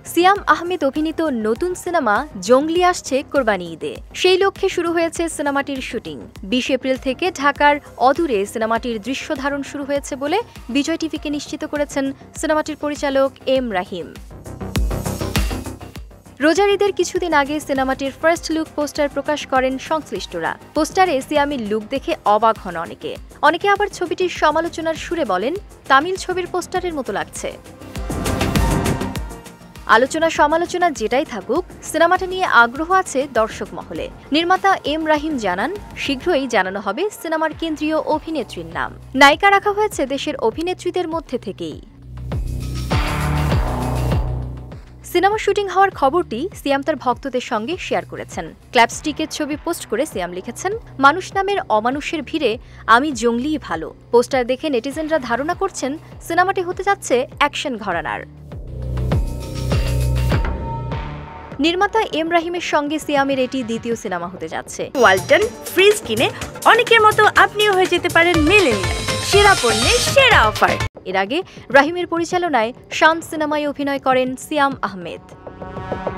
সিয়াম আহমেদ অভিনীত নতুন সিনেমা জঙ্গলি আসছে কোরবানি ঈদে। সেই লক্ষ্যে শুরু হয়েছে সিনেমাটির শুটিং। ২০ এপ্রিল থেকে ঢাকার অদূরে সিনেমাটির দৃশ্য ধারণ শুরু হয়েছে বলে বিজয় টিভিকে নিশ্চিত করেছেন সিনেমাটির পরিচালক এম রাহিম। রোজার ঈদের কিছুদিন আগে সিনেমাটির ফার্স্ট লুক পোস্টার প্রকাশ করেন সংশ্লিষ্টরা। পোস্টারে সিয়ামের লুক দেখে অবাক হন অনেকে আবার ছবিটির সমালোচনার সুরে বলেন, তামিল ছবির পোস্টারের মতো লাগছে। আলোচনা সমালোচনা যেটাই থাকুক, সিনেমাটা নিয়ে আগ্রহ আছে দর্শক মহলে। নির্মাতা এম রাহিম জানান, শীঘ্রই জানানো হবে সিনেমার কেন্দ্রীয় অভিনেত্রীর নাম। নায়িকা রাখা হয়েছে দেশের অভিনেত্রীদের মধ্যে থেকেই। সিনেমা শুটিং হওয়ার খবরটি সিয়াম তার ভক্তদের সঙ্গে শেয়ার করেছেন। ক্ল্যাপস্টিকের ছবি পোস্ট করে সিয়াম লিখেছেন, মানুষ নামের অমানুষের ভিড়ে আমি জঙ্গলিই ভালো। পোস্টার দেখে নেটিজেনরা ধারণা করছেন সিনেমাটি হতে যাচ্ছে অ্যাকশন ঘরানার। নির্মাতা এম রাহিমের সঙ্গে সিয়ামের এটি দ্বিতীয় সিনেমা হতে যাচ্ছে। ওয়ালটন ফ্রিজ কিনে অনেকের মতো আপনিও হয়ে যেতে পারেন মিলেনিয়াল। সেরা পণ্যের সেরা অফার। এর আগে রাহিমের পরিচালনায় শান সিনেমায় অভিনয় করেন সিয়াম আহমেদ।